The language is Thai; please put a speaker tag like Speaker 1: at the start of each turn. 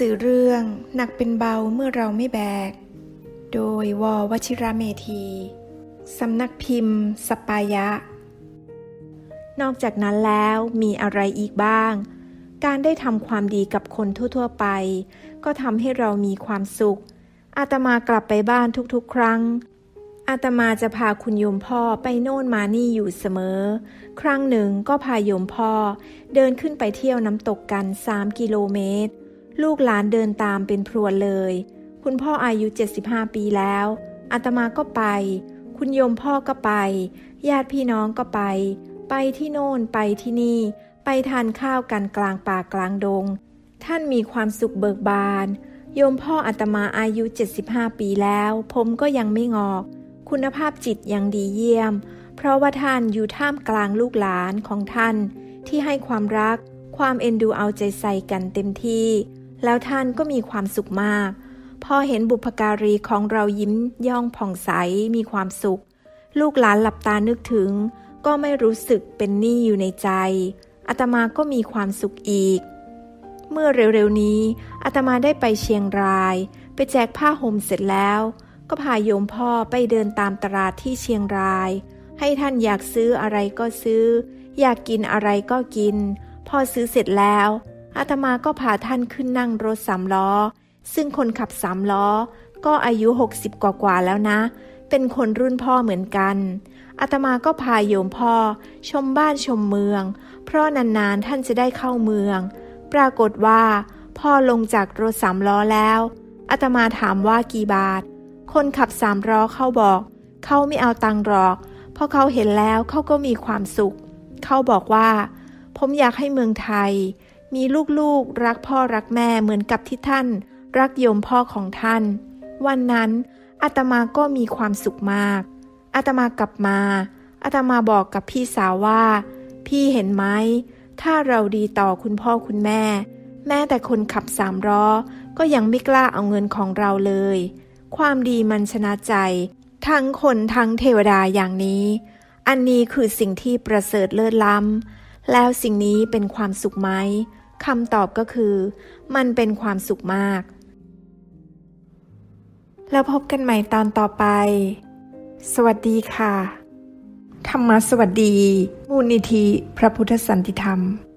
Speaker 1: สือเรื่องหนักเป็นเบาเมื่อเราไม่แบกโดยววชิระเมธีสำนักพิมพ์สปายะนอกจากนั้นแล้วมีอะไรอีกบ้างการได้ทำความดีกับคนทั่วๆไปก็ทำให้เรามีความสุขอาตมากลับไปบ้านทุกๆครั้งอาตมาจะพาคุณโยมพ่อไปโน่นมานี่อยู่เสมอครั้งหนึ่งก็พาโยมพ่อเดินขึ้นไปเที่ยวน้ำตกกัน3 กิโลเมตรลูกหลานเดินตามเป็นพรวนเลยคุณพ่ออายุ75 ปีแล้วอาตมาก็ไปคุณโยมพ่อก็ไปญาติพี่น้องก็ไปที่โน่นไปที่นี่ไปทานข้าวกันกลางป่ากลางดงท่านมีความสุขเบิกบานโยมพ่ออาตมาอายุ75 ปีแล้วผมก็ยังไม่งอกคุณภาพจิตยังดีเยี่ยมเพราะว่าท่านอยู่ท่ามกลางลูกหลานของท่านที่ให้ความรักความเอ็นดูเอาใจใส่กันเต็มที่แล้วท่านก็มีความสุขมากพอเห็นบุพการีของเรายิ้มย่องผ่องใสมีความสุขลูกหลานหลับตานึกถึงก็ไม่รู้สึกเป็นหนี้อยู่ในใจอาตมาก็มีความสุขอีกเมื่อเร็วๆนี้อาตมาได้ไปเชียงรายไปแจกผ้าห่มเสร็จแล้วก็พาโยมพ่อไปเดินตามตลาดที่เชียงรายให้ท่านอยากซื้ออะไรก็ซื้ออยากกินอะไรก็กินพอซื้อเสร็จแล้วอาตมาก็พาท่านขึ้นนั่งรถ3 ล้อซึ่งคนขับ3 ล้อก็อายุ60 กว่าแล้วนะเป็นคนรุ่นพ่อเหมือนกันอาตมาก็พาโยมพ่อชมบ้านชมเมืองเพราะนานๆท่านจะได้เข้าเมืองปรากฏว่าพ่อลงจากรถ3 ล้อแล้วอาตมาถามว่ากี่บาทคนขับ3 ล้อเขาบอกเขาไม่เอาตังค์หรอกเพราะเขาเห็นแล้วเขาก็มีความสุขเขาบอกว่าผมอยากให้เมืองไทยมีลูกๆรักพ่อรักแม่เหมือนกับที่ท่านรักโยมพ่อของท่านวันนั้นอาตมาก็มีความสุขมากอาตมากลับมาอาตมาบอกกับพี่สาวว่าพี่เห็นไหมถ้าเราดีต่อคุณพ่อคุณแม่แม้แต่คนขับ3 ล้อก็ยังไม่กล้าเอาเงินของเราเลยความดีมันชนะใจทั้งคนทั้งเทวดาอย่างนี้อันนี้คือสิ่งที่ประเสริฐเลิศล้ำแล้วสิ่งนี้เป็นความสุขไหมคำตอบก็คือมันเป็นความสุขมากแล้วพบกันใหม่ตอนต่อไปสวัสดีค่ะธรรมสวัสดีมูลนิธิพระพุทธสันติธรรม